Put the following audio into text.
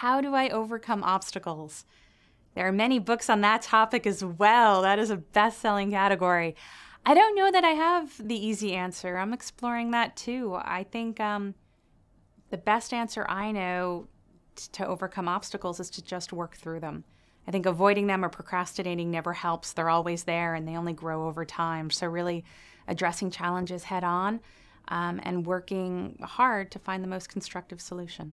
how do I overcome obstacles? There are many books on that topic as well. That is a best-selling category. I don't know that I have the easy answer. I'm exploring that too. I think the best answer I know to overcome obstacles is to just work through them. I think avoiding them or procrastinating never helps. They're always there and they only grow over time. So really addressing challenges head on and working hard to find the most constructive solution.